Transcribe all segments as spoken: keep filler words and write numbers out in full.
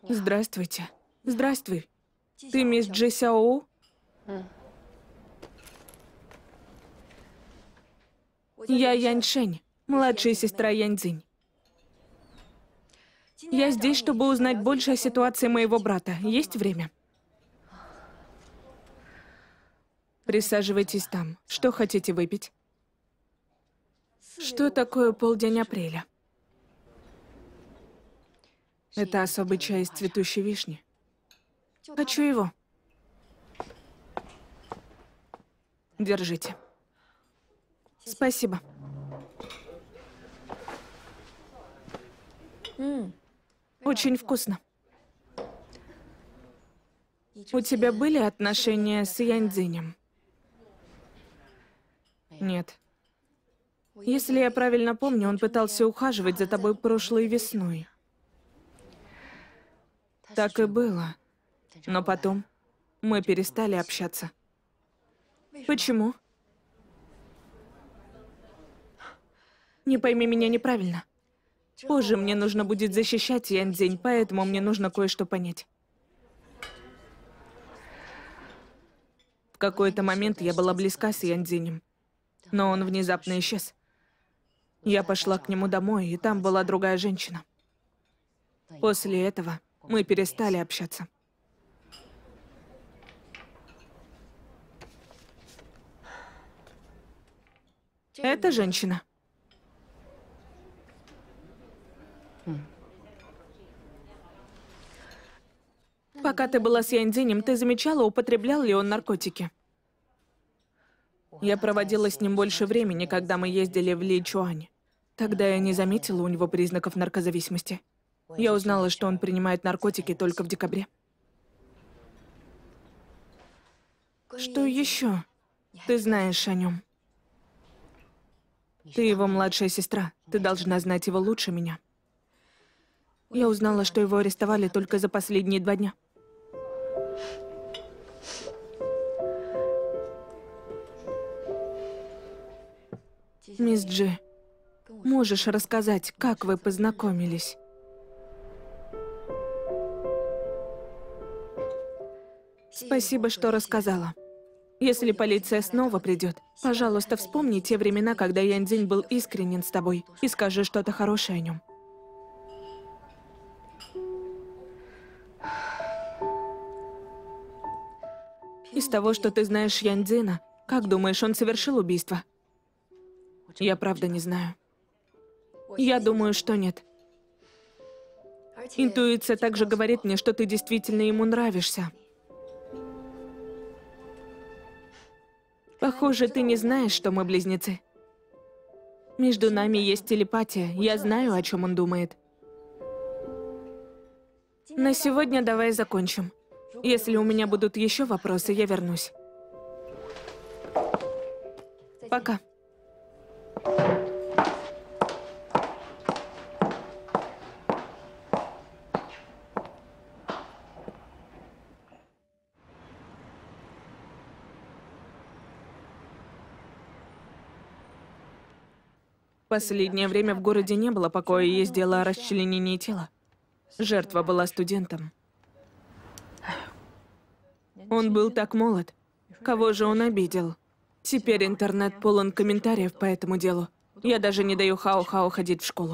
Здравствуйте. Здравствуй. Ты мисс Джи Сяоу? Я Яньшень, младшая сестра Яньцзинь. Я здесь, чтобы узнать больше о ситуации моего брата. Есть время? Присаживайтесь там. Что хотите выпить? Что такое полдень апреля? Это особый чай из цветущей вишни. Хочу его. Держите. Спасибо. Очень вкусно. У тебя были отношения с Яньцзинем? Нет. Если я правильно помню, он пытался ухаживать за тобой прошлой весной. Так и было. Но потом мы перестали общаться. Почему? Не пойми меня неправильно. Позже мне нужно будет защищать Яньцзинь, поэтому мне нужно кое-что понять. В какой-то момент я была близка с Яньцзинем, но он внезапно исчез. Я пошла к нему домой, и там была другая женщина. После этого мы перестали общаться. Эта женщина. Пока ты была с Яньцзинем, ты замечала, употреблял ли он наркотики? Я проводила с ним больше времени, когда мы ездили в Личуань. Тогда я не заметила у него признаков наркозависимости. Я узнала, что он принимает наркотики только в декабре. Что еще ты знаешь о нем? Ты его младшая сестра. Ты должна знать его лучше меня. Я узнала, что его арестовали только за последние два дня. Мисс Джи, можешь рассказать, как вы познакомились? Спасибо, что рассказала. Если полиция снова придет, пожалуйста, вспомни те времена, когда Яньцзинь был искренен с тобой, и скажи что-то хорошее о нем. Из того, что ты знаешь Яньцзина, как думаешь, он совершил убийство? Я правда не знаю. Я думаю, что нет. Интуиция также говорит мне, что ты действительно ему нравишься. Похоже, ты не знаешь, что мы близнецы. Между нами есть телепатия, я знаю, о чем он думает. На сегодня давай закончим. Если у меня будут еще вопросы, я вернусь. Пока. Последнее время в городе не было покоя, есть дело о расчленении тела. Жертва была студентом. Он был так молод. Кого же он обидел? Теперь интернет полон комментариев по этому делу. Я даже не даю Хао-Хао ходить в школу.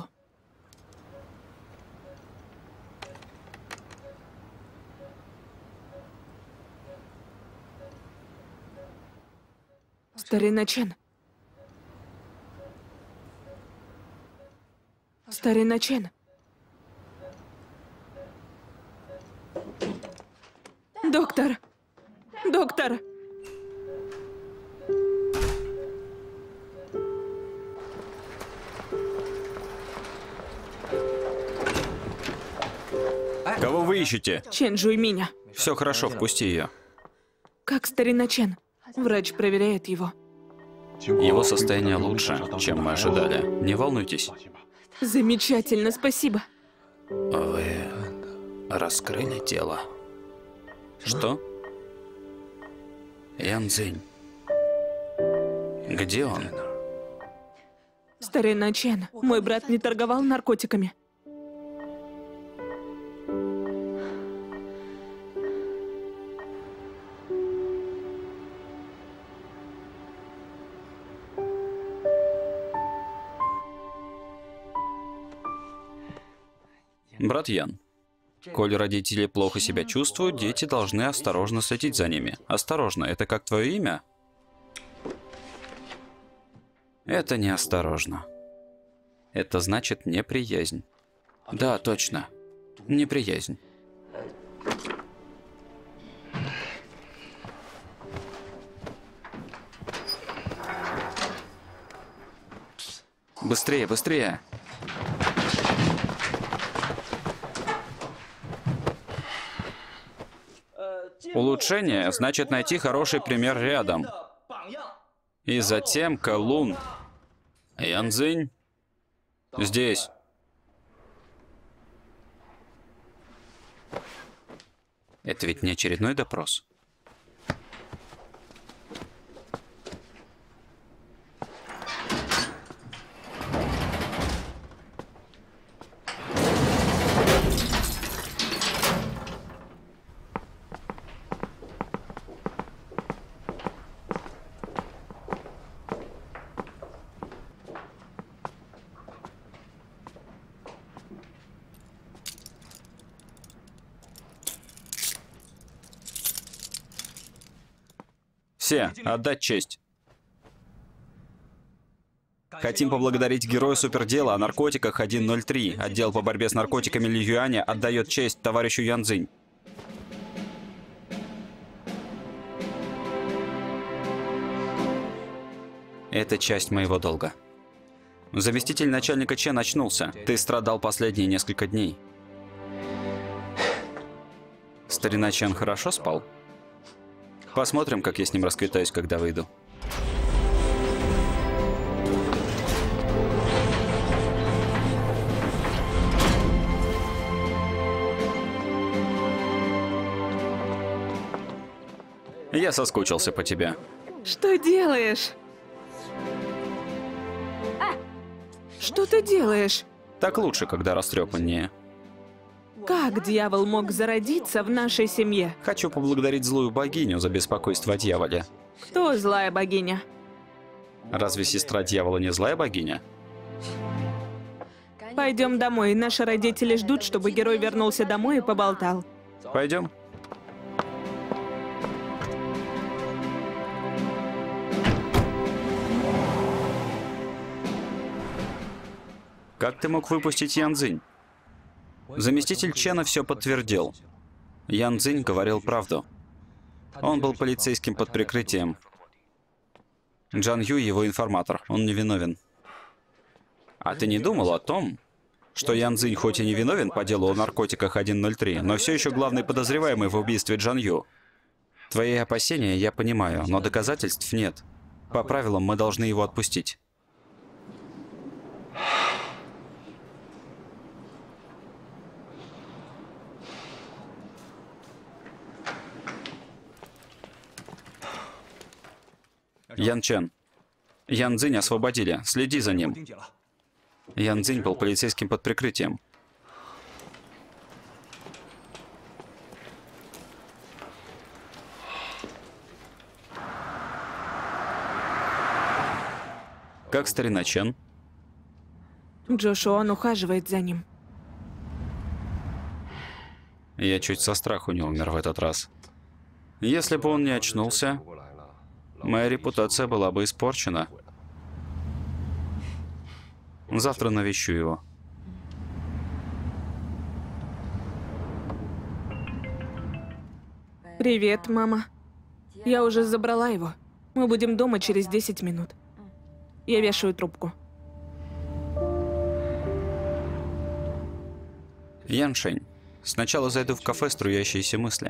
Старина Чен. Старина Чен. Доктор! Доктор! Кого вы ищете? Чен Жуйминя. Все хорошо, впусти ее. Как старина Чен? Врач проверяет его. Его состояние лучше, чем мы ожидали. Не волнуйтесь. Замечательно, спасибо. Вы раскрыли тело? Что? Яньцзинь. Где он? Старина Чен, мой брат не торговал наркотиками. Брат Ян, коль родители плохо себя чувствуют, дети должны осторожно следить за ними. Осторожно, это как твое имя? Это не осторожно. Это значит неприязнь. Да, точно. Неприязнь. Быстрее, быстрее. Улучшение значит найти хороший пример рядом. И затем Кэлун. Янцзинь. Здесь. Это ведь не очередной допрос. Все, отдать честь. Хотим поблагодарить героя супердела о наркотиках сто ноль три. Отдел по борьбе с наркотиками Ли Юаня отдает честь товарищу Янцзинь. Это часть моего долга. Заместитель начальника Чен очнулся. Ты страдал последние несколько дней. Старина Чен хорошо спал? Посмотрим, как я с ним расквитаюсь, когда выйду. Я соскучился по тебе. Что делаешь? Что ты делаешь? Так лучше, когда растрепаннее. Как дьявол мог зародиться в нашей семье? Хочу поблагодарить злую богиню за беспокойство о дьяволе. Кто злая богиня? Разве сестра дьявола не злая богиня? Пойдем домой. Наши родители ждут, чтобы герой вернулся домой и поболтал. Пойдем. Как ты мог выпустить Янцзинь? Заместитель Чена все подтвердил. Янцзинь говорил правду. Он был полицейским под прикрытием. Джан Ю его информатор. Он невиновен. А ты не думал о том, что Янцзинь хоть и не виновен по делу о наркотиках сто ноль три, но все еще главный подозреваемый в убийстве Джан Ю? Твои опасения я понимаю, но доказательств нет. По правилам мы должны его отпустить. Ян Чен. Янцзинь освободили. Следи за ним. Янцзинь был полицейским под прикрытием. Как старина Чен? Джошуан ухаживает за ним. Я чуть со страху не умер в этот раз. Если бы он не очнулся, моя репутация была бы испорчена. Завтра навещу его. Привет, мама. Я уже забрала его. Мы будем дома через десять минут. Я вешаю трубку. Яншень, сначала зайду в кафе «Струящиеся мысли».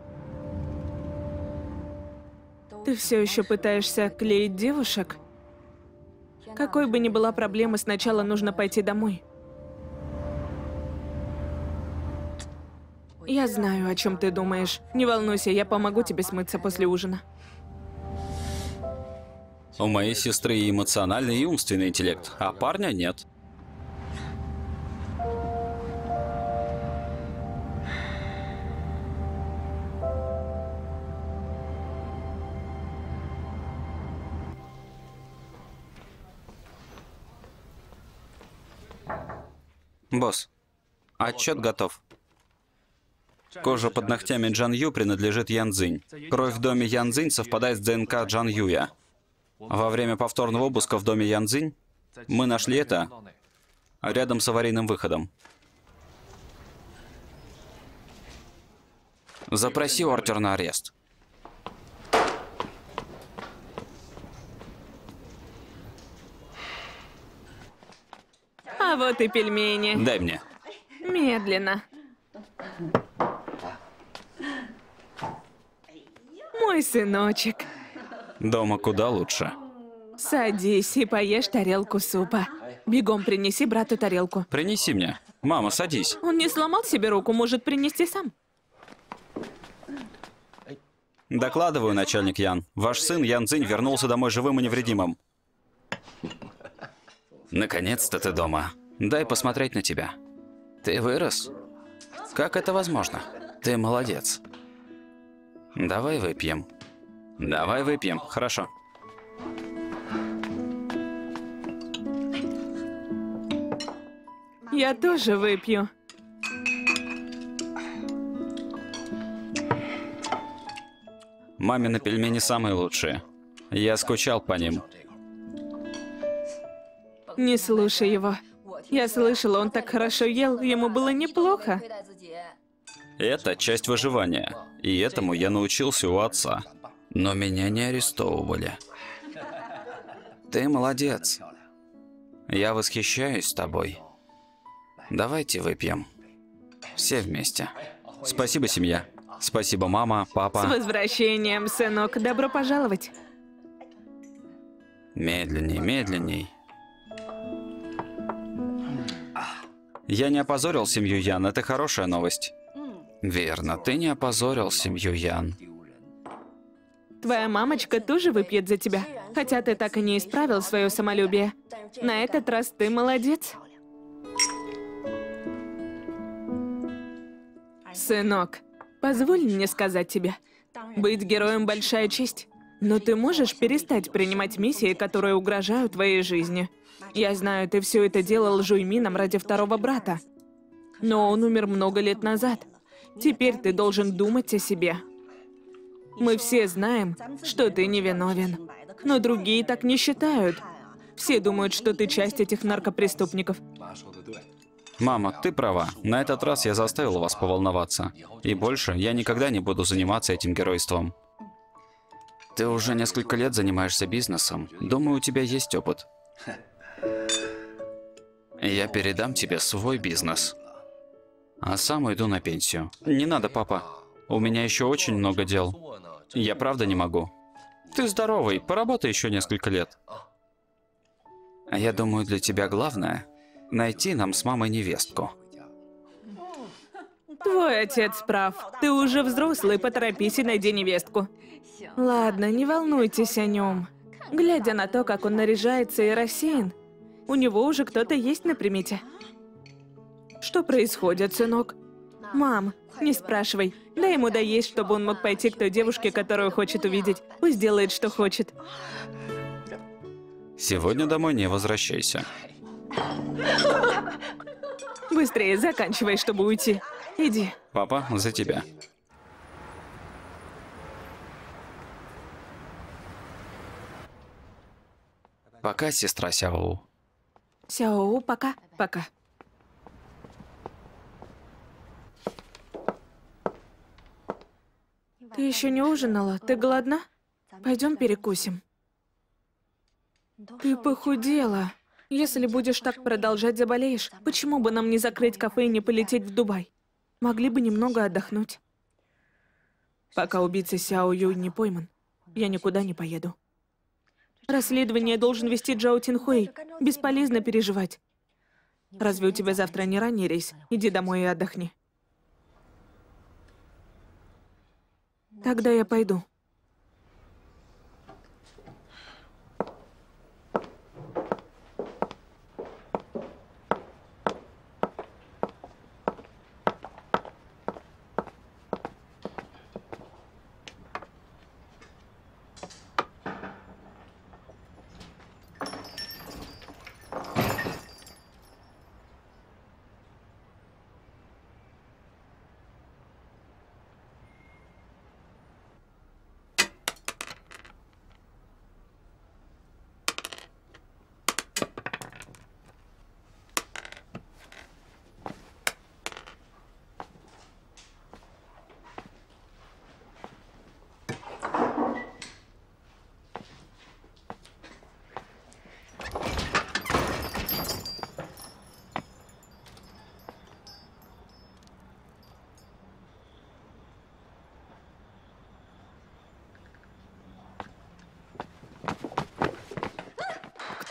Ты все еще пытаешься клеить девушек? Какой бы ни была проблема, сначала нужно пойти домой. Я знаю, о чем ты думаешь. Не волнуйся, я помогу тебе смыться после ужина. У моей сестры и эмоциональный, и умственный интеллект, а парня нет. Босс, Отчет готов. Кожа под ногтями Джан Ю принадлежит Ян Цзинь. Кровь в доме Ян Цзинь совпадает с ДНК Джан Юя. Во время повторного обыска в доме Ян Цзинь мы нашли это рядом с аварийным выходом. Запроси ордер на арест. А вот и пельмени. Дай мне. Медленно. Мой сыночек. Дома куда лучше. Садись и поешь тарелку супа. Бегом принеси брату тарелку. Принеси мне. Мама, садись. Он не сломал себе руку, может принести сам. Докладываю, начальник Ян. Ваш сын Ян Цзинь вернулся домой живым и невредимым. Наконец-то ты дома. Дай посмотреть на тебя. Ты вырос? Как это возможно? Ты молодец. Давай выпьем. Давай выпьем, хорошо. Я тоже выпью. Мамины пельмени самые лучшие. Я скучал по ним. Не слушай его. Я слышала, он так хорошо ел, ему было неплохо. Это часть выживания. И этому я научился у отца. Но меня не арестовывали. Ты молодец. Я восхищаюсь тобой. Давайте выпьем. Все вместе. Спасибо, семья. Спасибо, мама, папа. С возвращением, сынок. Добро пожаловать. Медленней, медленней. Я не опозорил семью Ян, это хорошая новость. Верно, ты не опозорил семью Ян. Твоя мамочка тоже выпьет за тебя. Хотя ты так и не исправил свое самолюбие. На этот раз ты молодец. Сынок, позволь мне сказать тебе. Быть героем – большая честь. Но ты можешь перестать принимать миссии, которые угрожают твоей жизни. Я знаю, ты все это делал Жуймином ради второго брата. Но он умер много лет назад. Теперь ты должен думать о себе. Мы все знаем, что ты невиновен. Но другие так не считают. Все думают, что ты часть этих наркопреступников. Мама, ты права. На этот раз я заставил вас поволноваться. И больше я никогда не буду заниматься этим геройством. Ты уже несколько лет занимаешься бизнесом. Думаю, у тебя есть опыт. Я передам тебе свой бизнес. А сам уйду на пенсию. Не надо, папа. У меня еще очень много дел. Я правда не могу. Ты здоровый, поработай еще несколько лет. А я думаю, для тебя главное — найти нам с мамой невестку. Твой отец прав. Ты уже взрослый, поторопись и найди невестку. Ладно, не волнуйтесь о нем. Глядя на то, как он наряжается и рассеян, у него уже кто-то есть на примете. Что происходит, сынок? Мам, не спрашивай. Дай ему доесть, чтобы он мог пойти к той девушке, которую хочет увидеть. Пусть делает, что хочет. Сегодня домой не возвращайся. Быстрее заканчивай, чтобы уйти. Иди. Папа, за тебя. Пока, сестра Сяоу. Сяоу, пока. Пока. Ты еще не ужинала? Ты голодна? Пойдем перекусим. Ты похудела. Если будешь так продолжать, заболеешь. Почему бы нам не закрыть кафе и не полететь в Дубай? Могли бы немного отдохнуть. Пока убийца Сяо Юй не пойман, я никуда не поеду. Расследование должен вести Джао Тинхуэй. Бесполезно переживать. Разве у тебя завтра не ранний рейс? Иди домой и отдохни. Тогда я пойду.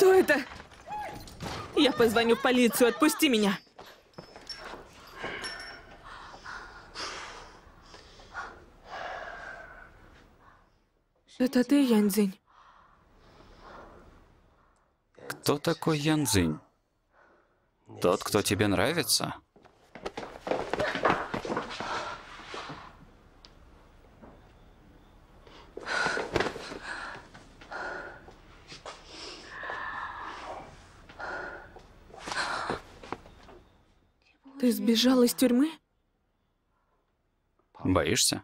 Что это? Я позвоню в полицию, отпусти меня. Это ты, Янь-Дзинь? Кто такой Ян-Дзинь? Тот, кто тебе нравится? Ты сбежал из тюрьмы? Боишься?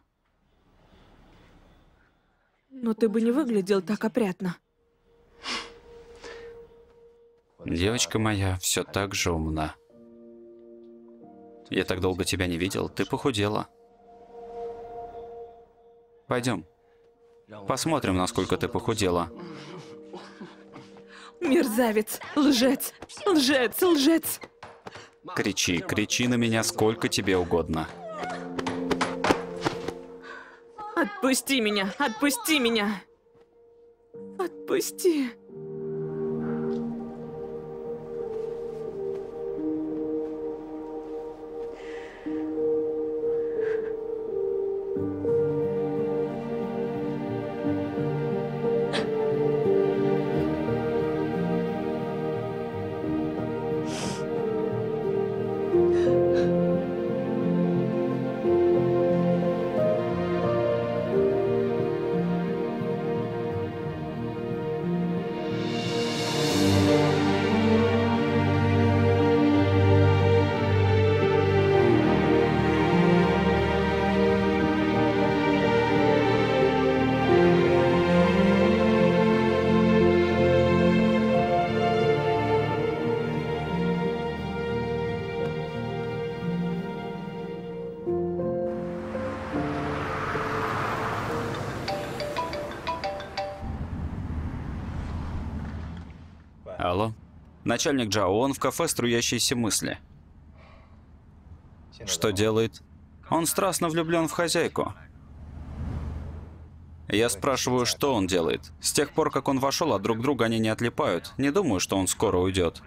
Но ты бы не выглядел так опрятно. Девочка моя все так же умна. Я так долго тебя не видел, ты похудела. Пойдем. Посмотрим, насколько ты похудела. Мерзавец, лжец, лжец, лжец. Кричи, кричи на меня сколько тебе угодно. Отпусти меня, отпусти меня. Отпусти. Алло? Начальник Джао, он в кафе «Струящиеся мысли». Что делает? Он страстно влюблен в хозяйку. Я спрашиваю, что он делает. С тех пор, как он вошел, от друг друга они не отлипают. Не думаю, что он скоро уйдет.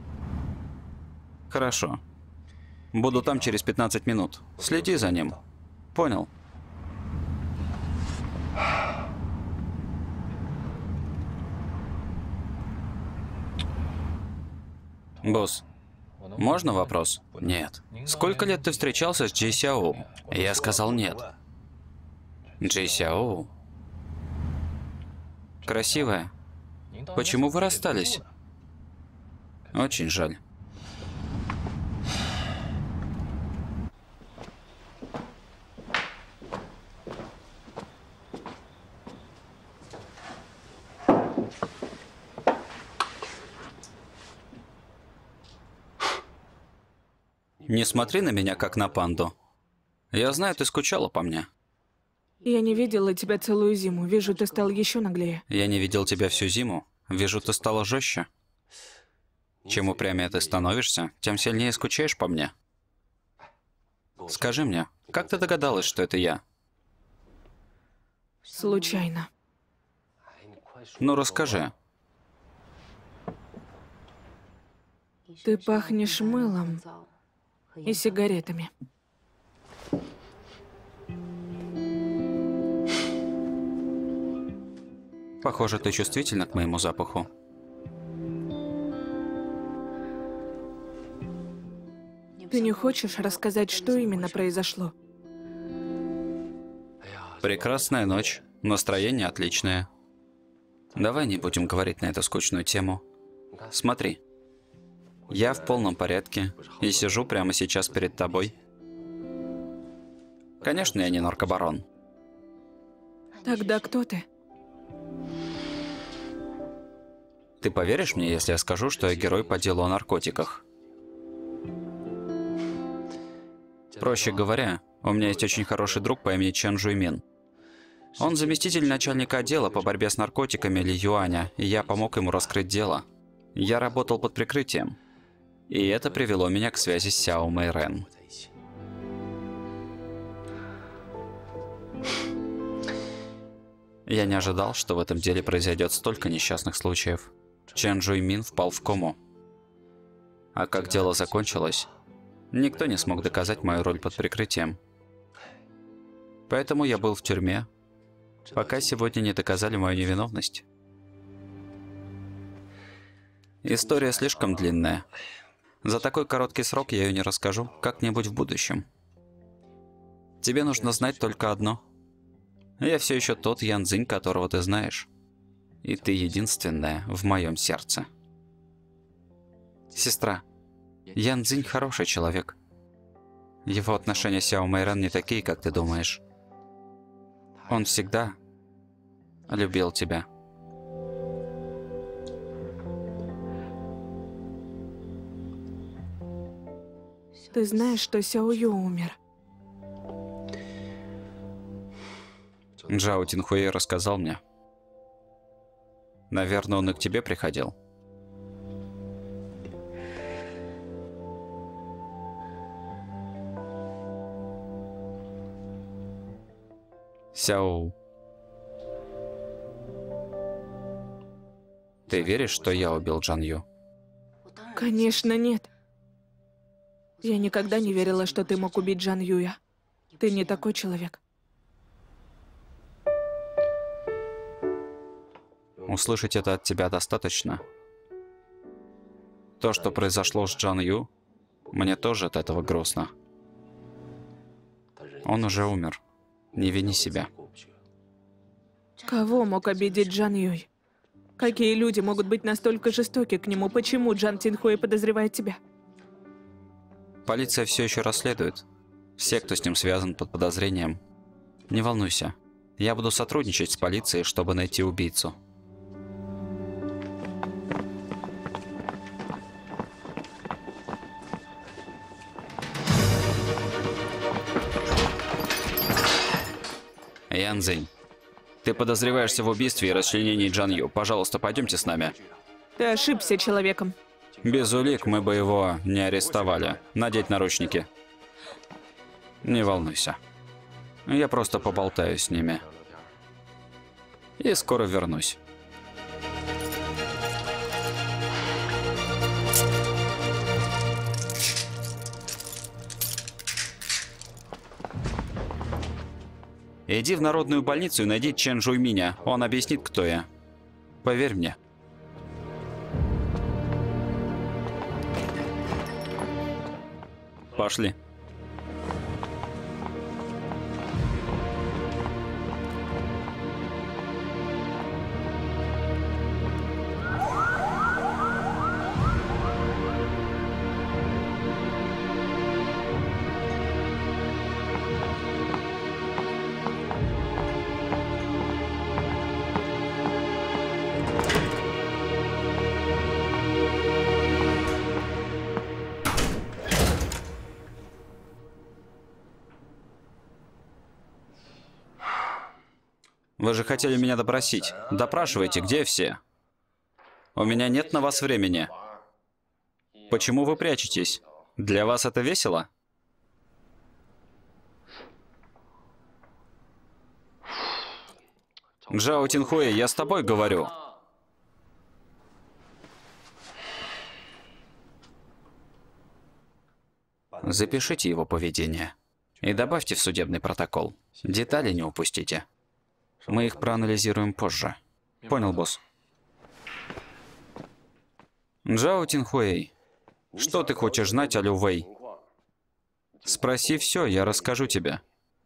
Хорошо. Буду там через пятнадцать минут. Следи за ним. Понял? Босс, можно вопрос? Нет. Сколько лет ты встречался с Джей Сяоу? Я сказал нет. Джей Сяоу? Красивая. Почему вы расстались? Очень жаль. Не смотри на меня, как на панду. Я знаю, ты скучала по мне. Я не видела тебя целую зиму. Вижу, ты стал еще наглее. Я не видел тебя всю зиму. Вижу, ты стала жестче. Чем упрямее ты становишься, тем сильнее скучаешь по мне. Скажи мне, как ты догадалась, что это я? Случайно. Ну, расскажи. Ты пахнешь мылом и сигаретами. Похоже, ты чувствительна к моему запаху. Ты не хочешь рассказать, что именно произошло? Прекрасная ночь. Настроение отличное. Давай не будем говорить на эту скучную тему. Смотри. Я в полном порядке и сижу прямо сейчас перед тобой. Конечно, я не наркобарон. Тогда кто ты? Ты поверишь мне, если я скажу, что я герой по делу о наркотиках? Проще говоря, у меня есть очень хороший друг по имени Чен Жуймин. Он заместитель начальника отдела по борьбе с наркотиками Ли Юаня, и я помог ему раскрыть дело. Я работал под прикрытием. И это привело меня к связи с Сяо Мэйрэн. Я не ожидал, что в этом деле произойдет столько несчастных случаев. Чен Жуймин впал в кому. А как дело закончилось, никто не смог доказать мою роль под прикрытием. Поэтому я был в тюрьме, пока сегодня не доказали мою невиновность. История слишком длинная. За такой короткий срок я ее не расскажу, как-нибудь в будущем. Тебе нужно знать только одно. Я все еще тот Ян Цзинь, которого ты знаешь. И ты единственная в моем сердце. Сестра, Ян Цзинь хороший человек. Его отношения с Сяо Мэйрэн не такие, как ты думаешь. Он всегда любил тебя. Ты знаешь, что Сяо Ю умер? Джао Тинхуэй рассказал мне. Наверное, он и к тебе приходил. Сяо, ты веришь, что я убил Джан Ю? Конечно, нет. Я никогда не верила, что ты мог убить Джан Юя. Ты не такой человек. Услышать это от тебя достаточно. То, что произошло с Джан Ю, мне тоже от этого грустно. Он уже умер. Не вини себя. Кого мог обидеть Джан Юй? Какие люди могут быть настолько жестоки к нему? Почему Джан Тинхуэй подозревает тебя? Полиция все еще расследует. Все, кто с ним связан, под подозрением. Не волнуйся. Я буду сотрудничать с полицией, чтобы найти убийцу. Ян Цзинь, ты подозреваешься в убийстве и расчленении Джан Ю. Пожалуйста, пойдемте с нами. Ты ошибся человеком. Без улик мы бы его не арестовали. Надеть наручники. Не волнуйся. Я просто поболтаю с ними. И скоро вернусь. Иди в народную больницу и найди Чен Жуйминя. Он объяснит, кто я. Поверь мне. Пошли. Вы же хотели меня допросить. Допрашивайте, где все? У меня нет на вас времени. Почему вы прячетесь? Для вас это весело? Джао Тинхуэй, я с тобой говорю. Запишите его поведение и добавьте в судебный протокол. Детали не упустите. Мы их проанализируем позже. Понял, босс? Джао Тинхуэй, что ты хочешь знать о Лю Вэй? Спроси все, я расскажу тебе.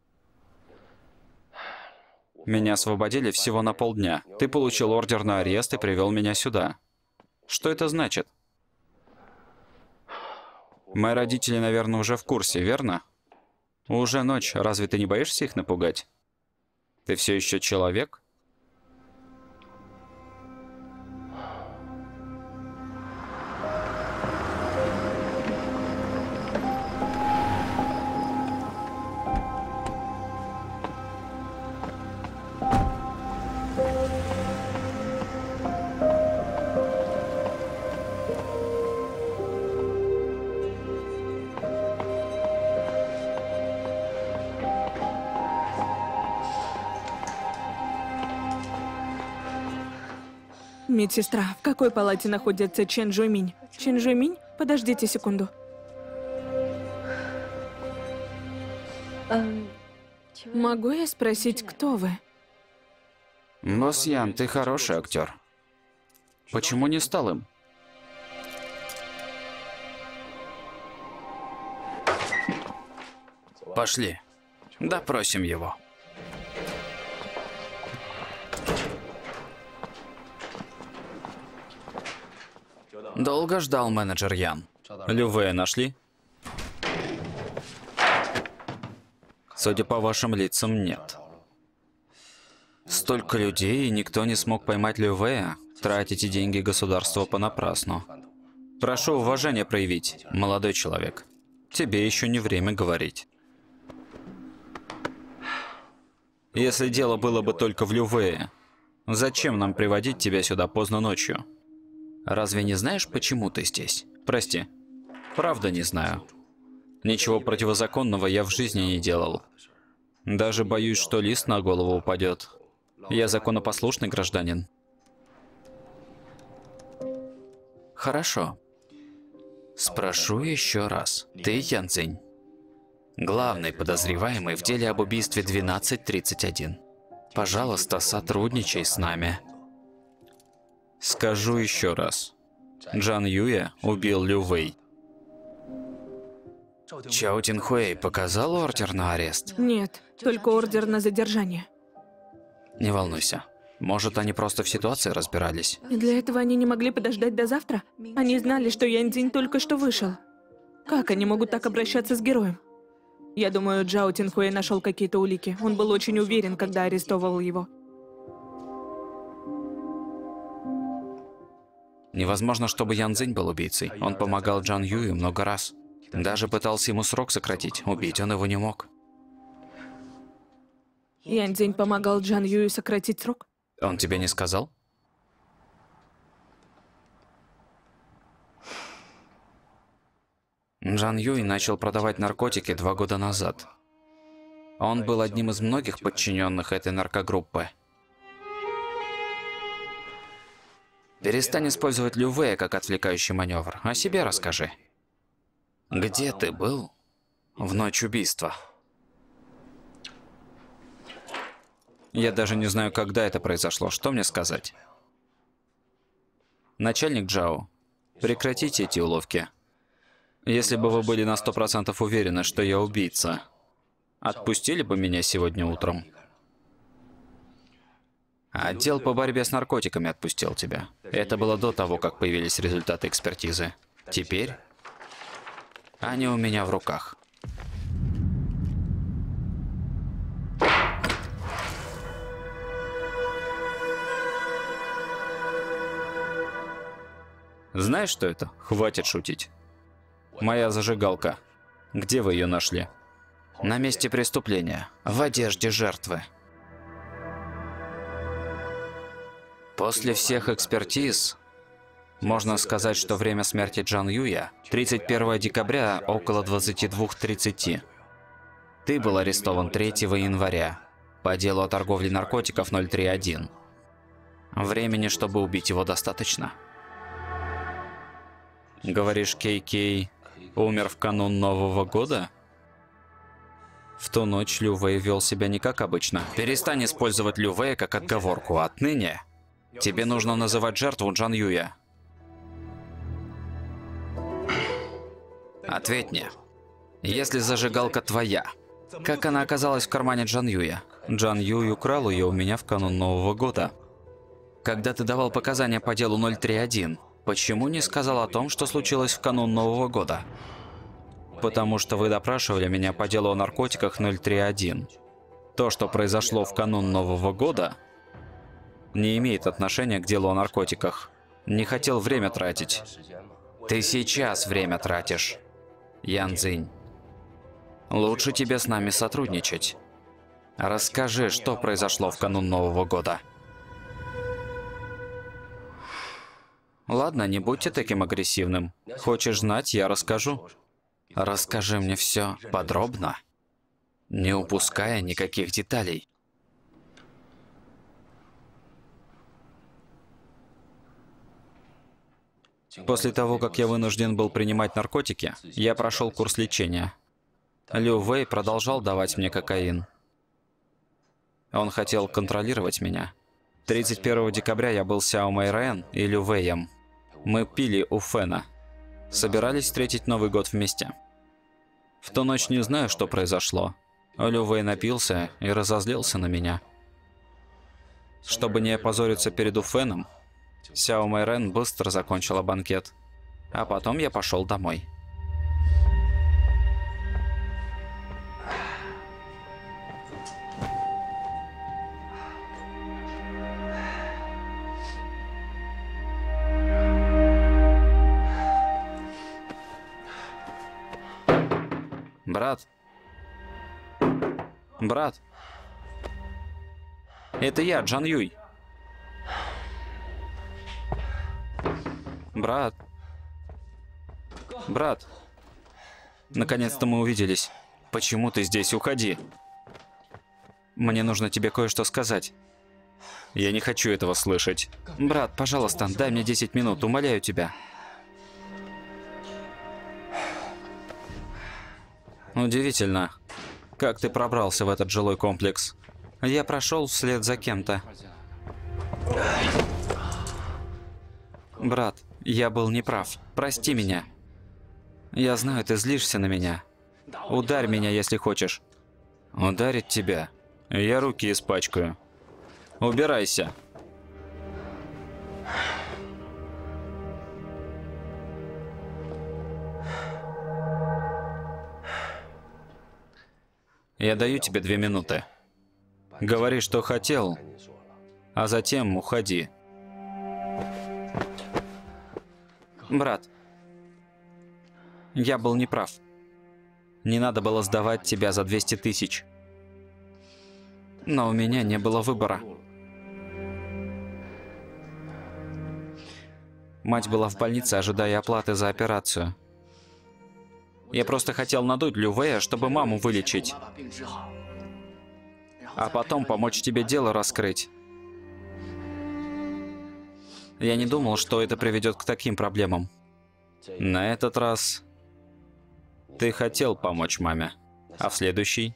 Меня освободили всего на полдня. Ты получил ордер на арест и привел меня сюда. Что это значит? Мои родители, наверное, уже в курсе, верно? Уже ночь, разве ты не боишься их напугать? Ты все еще человек? Медсестра, в какой палате находится Чен Жуйминь? Чен Жуйминь? Подождите секунду. Могу я спросить, кто вы? Босс Ян, ты хороший актер. Почему не стал им? Пошли. Допросим его. Долго ждал менеджер Ян. Лю Вэя нашли? Судя по вашим лицам, нет. Столько людей, и никто не смог поймать Лю Вэя. Тратите деньги государства понапрасну. Прошу уважения проявить, молодой человек. Тебе еще не время говорить. Если дело было бы только в Лю Вэе, зачем нам приводить тебя сюда поздно ночью? Разве не знаешь, почему ты здесь? Прости. Правда не знаю. Ничего противозаконного я в жизни не делал. Даже боюсь, что лист на голову упадет. Я законопослушный гражданин. Хорошо. Спрошу еще раз. Ты Ян Цзинь? Главный подозреваемый в деле об убийстве двенадцать тридцать один. Пожалуйста, сотрудничай с нами. Скажу еще раз. Джан Юя убил Лю Вэй. Чао Тинхуэй показал ордер на арест? Нет, только ордер на задержание. Не волнуйся. Может, они просто в ситуации разбирались. И для этого они не могли подождать до завтра? Они знали, что Ян Цзинь только что вышел. Как они могут так обращаться с героем? Я думаю, Джао Тинхуэй нашел какие-то улики. Он был очень уверен, когда арестовывал его. Невозможно, чтобы Ян Цзинь был убийцей. Он помогал Джан Юю много раз. Даже пытался ему срок сократить. Убить он его не мог. Ян Цзинь помогал Джан Юю сократить срок? Он тебе не сказал? Джан Юй начал продавать наркотики два года назад. Он был одним из многих подчиненных этой наркогруппы. Перестань использовать Лю Вэя как отвлекающий маневр. О себе расскажи. Где ты был в ночь убийства? Я даже не знаю, когда это произошло. Что мне сказать? Начальник Джао, прекратите эти уловки. Если бы вы были на сто процентов уверены, что я убийца, отпустили бы меня сегодня утром? Отдел по борьбе с наркотиками отпустил тебя. Это было до того, как появились результаты экспертизы. Теперь они у меня в руках. Знаешь, что это? Хватит шутить. Моя зажигалка. Где вы ее нашли? На месте преступления. В одежде жертвы. После всех экспертиз, можно сказать, что время смерти Джан Юя – тридцать первого декабря около двадцати двух тридцати. Ты был арестован третьего января по делу о торговле наркотиков ноль три один. Времени, чтобы убить его, достаточно. Говоришь, Кей Кей умер в канун Нового года? В ту ночь Лю Вэй вел себя не как обычно. Перестань использовать Лю Вэя как отговорку. Отныне тебе нужно называть жертву Джан Юя. Ответь мне. Если зажигалка твоя, как она оказалась в кармане Джан Юя? Джан Юй украл ее у меня в канун Нового года. Когда ты давал показания по делу ноль три один, почему не сказал о том, что случилось в канун Нового года? Потому что вы допрашивали меня по делу о наркотиках ноль три один. То, что произошло в канун Нового года, не имеет отношения к делу о наркотиках. Не хотел время тратить. Ты сейчас время тратишь, Ян Цзинь. Лучше тебе с нами сотрудничать. Расскажи, что произошло в канун Нового года. Ладно, не будьте таким агрессивным. Хочешь знать, я расскажу. Расскажи мне все подробно, не упуская никаких деталей. После того, как я вынужден был принимать наркотики, я прошел курс лечения. Лю Вэй продолжал давать мне кокаин. Он хотел контролировать меня. тридцать первого декабря я был Сяо Мэйрэн и Лю Вэем. Мы пили у Фэна. Собирались встретить Новый год вместе. В ту ночь не знаю, что произошло. Лю Вэй напился и разозлился на меня. Чтобы не опозориться перед Уфеном, Сяо Мэйрэн быстро закончила банкет. А потом я пошел домой. Брат. Брат. Это я, Джан Юй. Брат. Брат. Наконец-то мы увиделись. Почему ты здесь? Уходи. Мне нужно тебе кое-что сказать. Я не хочу этого слышать. Брат, пожалуйста, дай мне десять минут, умоляю тебя. Удивительно, как ты пробрался в этот жилой комплекс. Я прошел вслед за кем-то. Брат, я был неправ. Прости меня. Я знаю, ты злишься на меня. Ударь меня, если хочешь. Ударить тебя? Я руки испачкаю. Убирайся. Я даю тебе две минуты. Говори, что хотел, а затем уходи. Брат, я был неправ. Не надо было сдавать тебя за двести тысяч. Но у меня не было выбора. Мать была в больнице, ожидая оплаты за операцию. Я просто хотел надуть Лю Вэя, чтобы маму вылечить. А потом помочь тебе дело раскрыть. Я не думал, что это приведет к таким проблемам. На этот раз ты хотел помочь маме. А в следующий?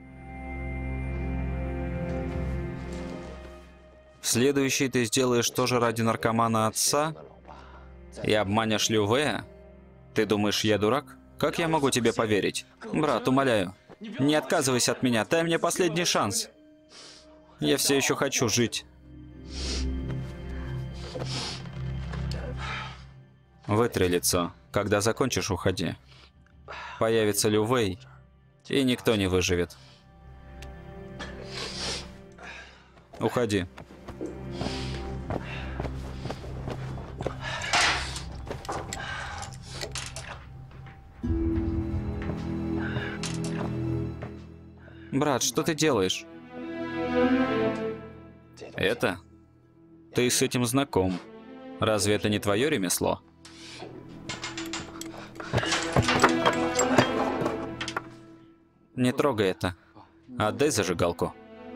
В следующий ты сделаешь тоже ради наркомана отца? И обманешь Лю Вэя? Ты думаешь, я дурак? Как я могу тебе поверить? Брат, умоляю, не отказывайся от меня, дай мне последний шанс. Я все еще хочу жить. Вытри лицо. Когда закончишь, уходи. Появится Лю Вэй, и никто не выживет. Уходи. Брат, что ты делаешь? Это? Ты с этим знаком. Разве это не твое ремесло? Не трогай это. Отдай зажигалку.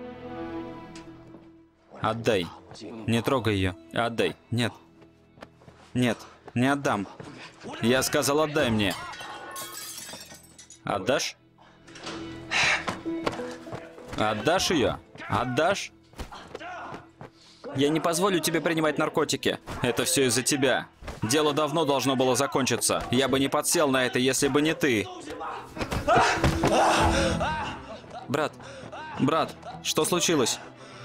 Отдай. Не трогай ее. Отдай. Нет. Нет, не отдам. Я сказал, отдай мне. Отдашь? Отдашь ее? Отдашь? Я не позволю тебе принимать наркотики. Это все из-за тебя. Дело давно должно было закончиться. Я бы не подсел на это, если бы не ты. Брат, брат, что случилось?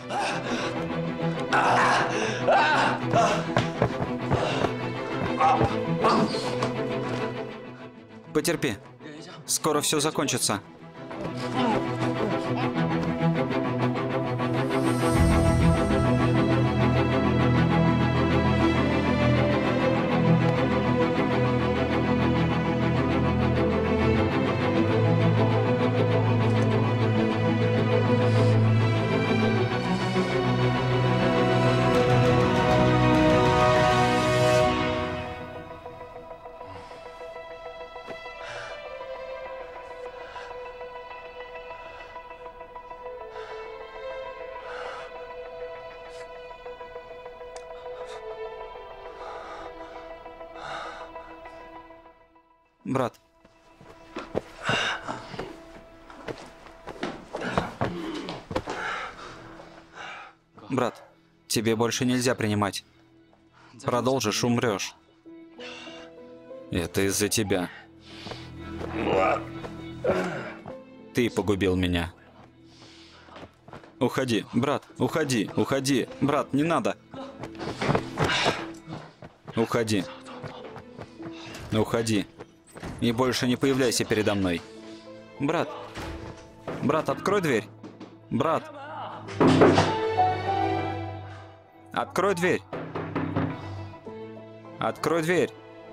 Потерпи. Скоро все закончится. Брат. Брат, тебе больше нельзя принимать. Продолжишь — умрешь. Это из-за тебя. Ты погубил меня. Уходи, брат, уходи, уходи. Брат, не надо. Уходи. Уходи. И больше не появляйся передо мной. Брат. Брат, открой дверь. Брат. Открой дверь. Открой дверь.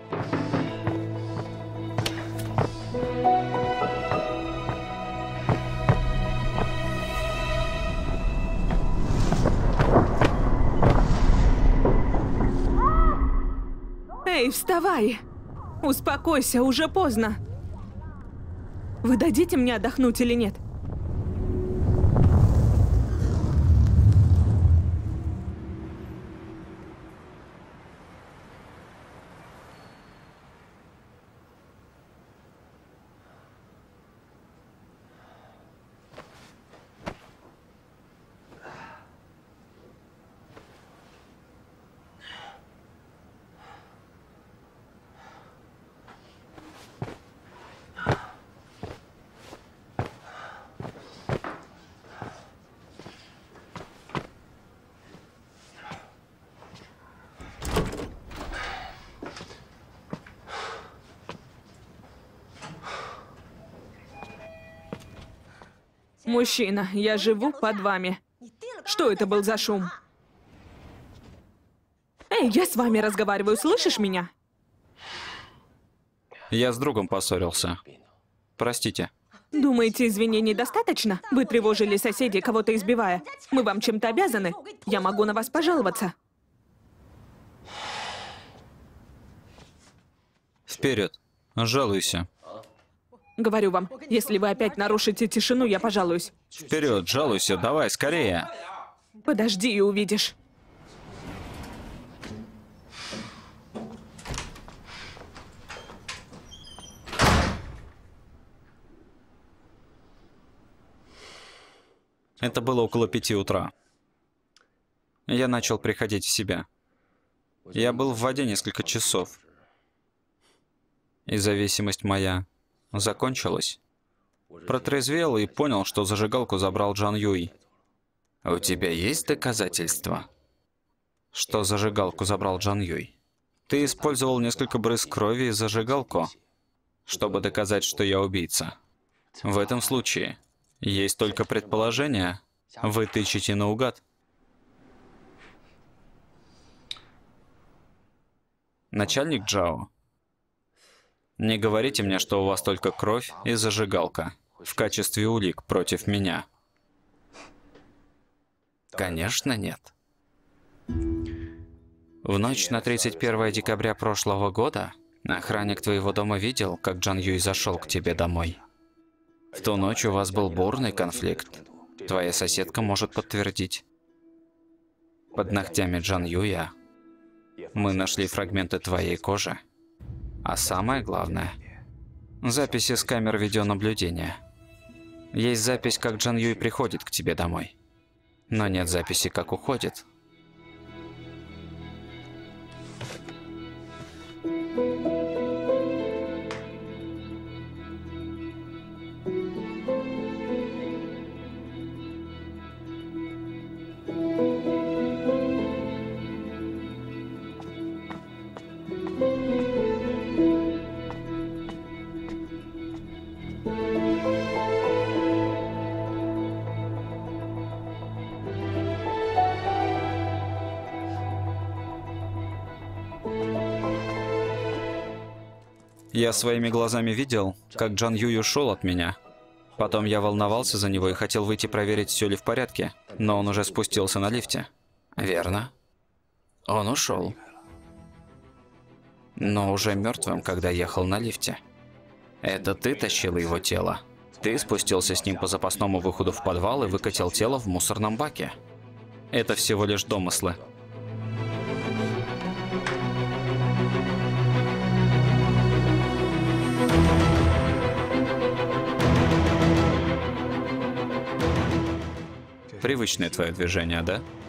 Эй, вставай! Успокойся, уже поздно. Вы дадите мне отдохнуть или нет? Мужчина, я живу под вами. Что это был за шум? Эй, я с вами разговариваю, слышишь меня? Я с другом поссорился. Простите. Думаете, извинений достаточно? Вы тревожили соседей, кого-то избивая. Мы вам чем-то обязаны. Я могу на вас пожаловаться. Вперед. Жалуйся. Говорю вам, если вы опять нарушите тишину, я пожалуюсь. Вперед, жалуйся, давай, скорее. Подожди и увидишь. Это было около пяти утра. Я начал приходить в себя. Я был в воде несколько часов. И зависимость моя закончилась. Протрезвел и понял, что зажигалку забрал Джан Юй. У тебя есть доказательства, что зажигалку забрал Джан Юй? Ты использовал несколько брызг крови и зажигалку, чтобы доказать, что я убийца. В этом случае есть только предположение. Вы тычете наугад. Начальник Джао, не говорите мне, что у вас только кровь и зажигалка в качестве улик против меня. Конечно, нет. В ночь на тридцать первое декабря прошлого года охранник твоего дома видел, как Джан Юй зашел к тебе домой. В ту ночь у вас был бурный конфликт. Твоя соседка может подтвердить. Под ногтями Джан Юя мы нашли фрагменты твоей кожи. А самое главное – записи с камер видеонаблюдения. Есть запись, как Джан Юй приходит к тебе домой. Но нет записи, как уходит. Я своими глазами видел, как Джан Юй ушел от меня. Потом я волновался за него и хотел выйти проверить, все ли в порядке, но он уже спустился на лифте. Верно. Он ушел. Но уже мертвым, когда ехал на лифте. Это ты тащил его тело. Ты спустился с ним по запасному выходу в подвал и выкатил тело в мусорном баке. Это всего лишь домыслы. Привычное твое движение, да?